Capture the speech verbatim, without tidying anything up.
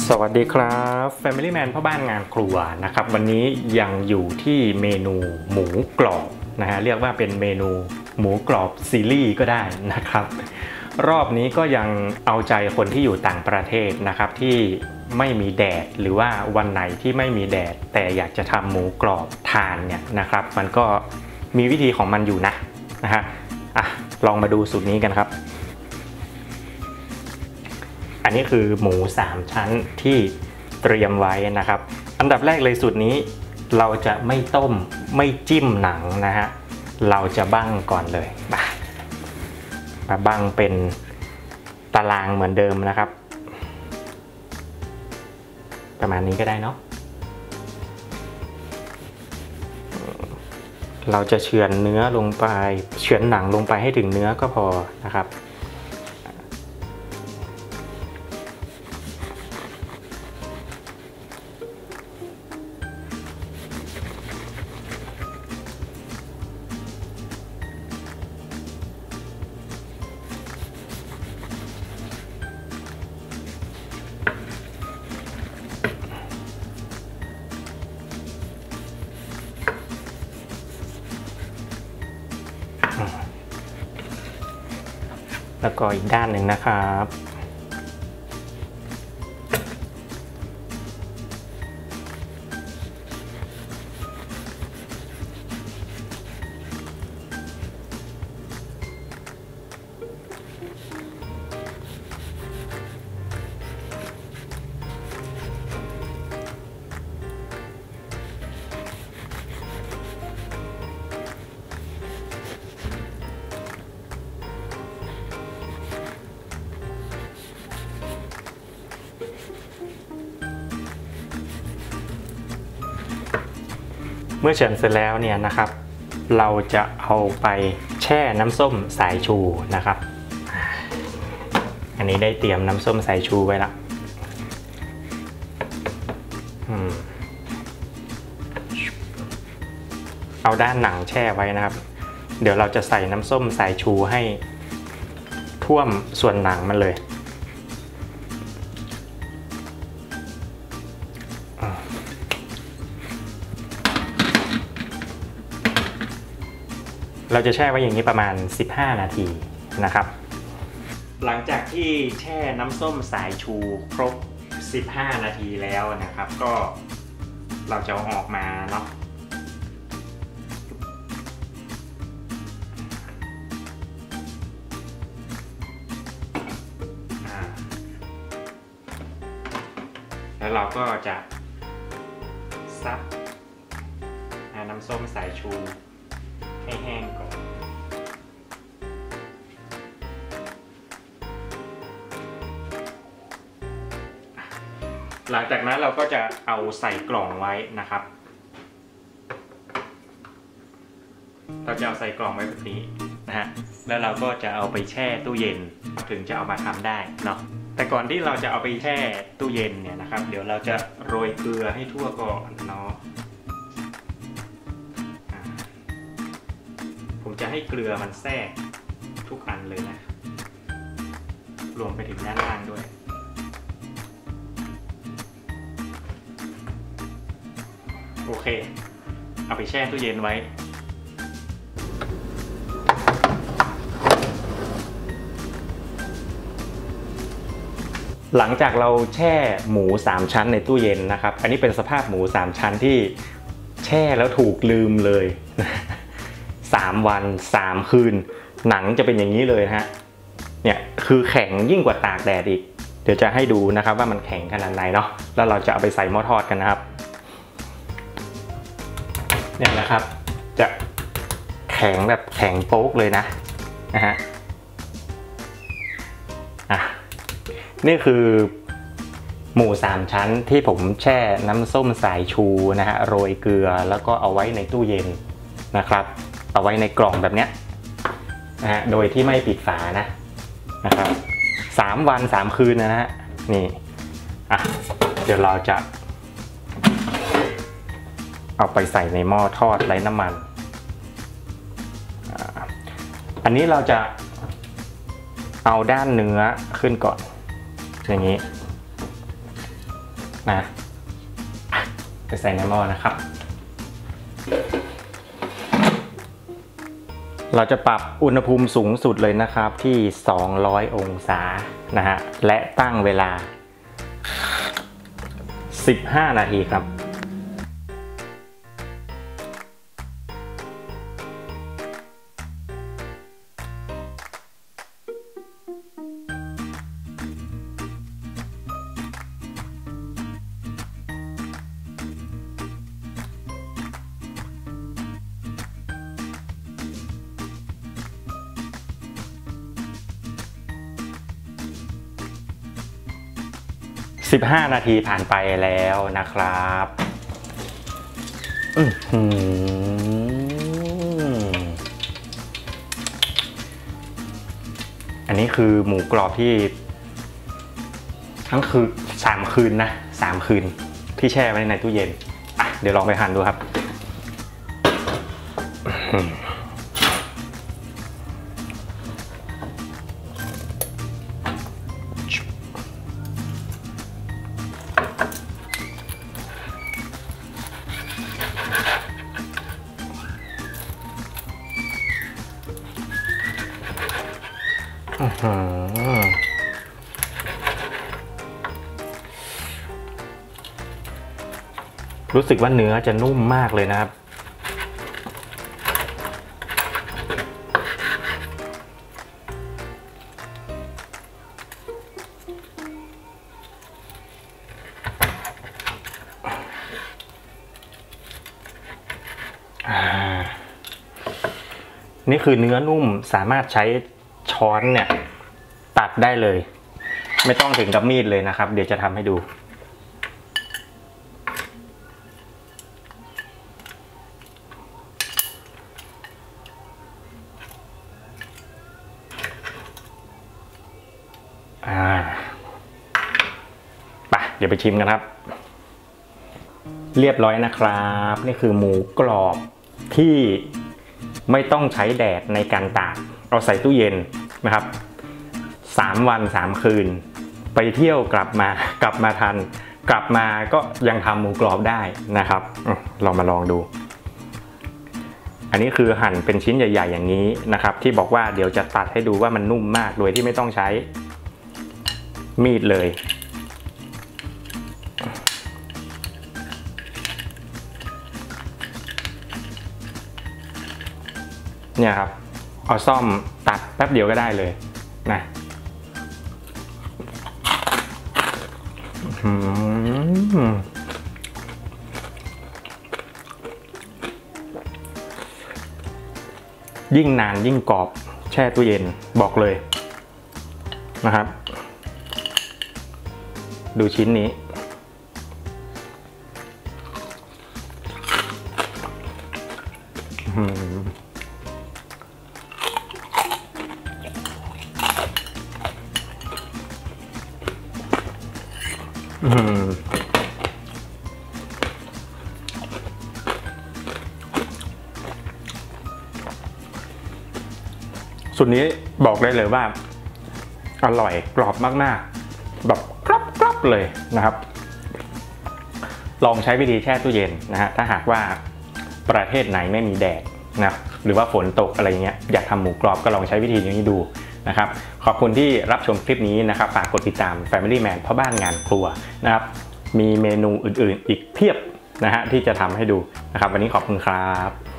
สวัสดีครับ Family Man พ่อบ้านงานครัวนะครับวันนี้ยังอยู่ที่เมนูหมูกรอบนะฮะเรียกว่าเป็นเมนูหมูกรอบซีรีส์ก็ได้นะครับรอบนี้ก็ยังเอาใจคนที่อยู่ต่างประเทศนะครับที่ไม่มีแดดหรือว่าวันไหนที่ไม่มีแดดแต่อยากจะทำหมูกรอบทานเนี่ยนะครับมันก็มีวิธีของมันอยู่นะนะฮะอ่ะลองมาดูสูตรนี้กันครับอันนี้คือหมูสามชั้นที่เตรียมไว้นะครับอันดับแรกเลยสูตรนี้เราจะไม่ต้มไม่จิ้มหนังนะฮะเราจะบั้งก่อนเลยมาบั้งเป็นตารางเหมือนเดิมนะครับประมาณนี้ก็ได้เนาะเราจะเฉือนเนื้อลงไปเฉือนหนังลงไปให้ถึงเนื้อก็พอนะครับแล้วก็อีกด้านหนึ่งนะครับเมื่อเฉือนเสร็จแล้วเนี่ยนะครับเราจะเอาไปแช่น้ำส้มสายชูนะครับอันนี้ได้เตรียมน้ำส้มสายชูไว้ละเอาด้านหนังแช่ไว้นะครับเดี๋ยวเราจะใส่น้ำส้มสายชูให้ท่วมส่วนหนังมันเลยเราจะแช่ไว้อย่างนี้ประมาณสิบห้านาทีนะครับหลังจากที่แช่น้ำส้มสายชูครบสิบห้านาทีแล้วนะครับก็เราจะเอาออกมาเนาะแล้วเราก็จะซับน้ำส้มสายชูให้แห้งก่อนหลังจากนั้นเราก็จะเอาใส่กล่องไว้นะครับเราจะเอาใส่กล่องไว้แบบนี้นะฮะแล้วเราก็จะเอาไปแช่ตู้เย็นถึงจะเอามาทำได้เนาะแต่ก่อนที่เราจะเอาไปแช่ตู้เย็นเนี่ยนะครับเดี๋ยวเราจะโรยเกลือให้ทั่วก่อนเนาะผมจะให้เกลือมันแทรกทุกอันเลยนะรวมไปถึงด้านล่างด้วยโอเคเอาไปแช่ตู้เย็นไว้หลังจากเราแช่หมูสามชั้นในตู้เย็นนะครับอันนี้เป็นสภาพหมูสามชั้นที่แช่แล้วถูกลืมเลยสามวันสามคืนหนังจะเป็นอย่างนี้เลยนะฮะเนี่ยคือแข็งยิ่งกว่าตากแดดอีกเดี๋ยวจะให้ดูนะครับว่ามันแข็งขนาดไหนเนาะแล้วเราจะเอาไปใส่หม้อทอดกันนะครับเนี่ยนะครับจะแข็งแบบแข็งโป๊กเลยนะนะฮะอ่ะนี่คือหมูสามชั้นที่ผมแช่น้ำส้มสายชูนะฮะโรยเกลือแล้วก็เอาไว้ในตู้เย็นนะครับเอาไว้ในกล่องแบบเนี้ยนะฮะโดยที่ไม่ปิดฝานะนะครับสามวันสามคืนนะฮะนี่อ่ะเดี๋ยวเราจะเอาไปใส่ในหม้อทอดไร้น้ำมันอันนี้เราจะเอาด้านเนื้อขึ้นก่อนอย่างนี้นะจะใส่ในหม้อนะครับเราจะปรับอุณหภูมิสูงสุดเลยนะครับที่สองร้อยองศานะฮะและตั้งเวลาสิบห้านาทีครับสิบห้านาทีผ่านไปแล้วนะครับอือหืออันนี้คือหมูกรอบที่ทั้งคืนสามคืนนะสามคืนที่แช่ไว้ในตู้เย็นอ่ะเดี๋ยวลองไปหั่นดูครับรู้สึกว่าเนื้อจะนุ่มมากเลยนะครับนี่คือเนื้อนุ่มสามารถใช้ช้อนเนี่ยตัดได้เลยไม่ต้องถึงกับมีดเลยนะครับเดี๋ยวจะทำให้ดูอ่าไปเดี๋ยวไปชิมกันครับเรียบร้อยนะครับนี่คือหมูกรอบที่ไม่ต้องใช้แดดในการตากเอาใส่ตู้เย็นนะครับสามวันสามคืนไปเที่ยวกลับมากลับมาทันกลับมาก็ยังทำหมูกรอบได้นะครับลองมาลองดูอันนี้คือหั่นเป็นชิ้นใหญ่ๆอย่างนี้นะครับที่บอกว่าเดี๋ยวจะตัดให้ดูว่ามันนุ่มมากโดยที่ไม่ต้องใช้มีดเลยเนี่ยครับเอาซ่อมตัดแป๊บเดียวก็ได้เลยนะยิ่งนานยิ่งกรอบแช่ตู้เย็นบอกเลยนะครับดูชิ้นนี้สูตรนี้บอกได้เลยว่าอร่อยกรอบมากๆแบบกรอบๆเลยนะครับลองใช้วิธีแช่ตู้เย็นนะฮะถ้าหากว่าประเทศไหนไม่มีแดดนะหรือว่าฝนตกอะไรเงี้ยอยากทำหมูกรอบก็ลองใช้วิธีนี้ดูนะครับขอบคุณที่รับชมคลิปนี้นะครับฝากกดติดตาม Family Man พ่อบ้านงานครัวนะครับมีเมนูอื่นๆอีกเพียบนะฮะที่จะทำให้ดูนะครับวันนี้ขอบคุณครับ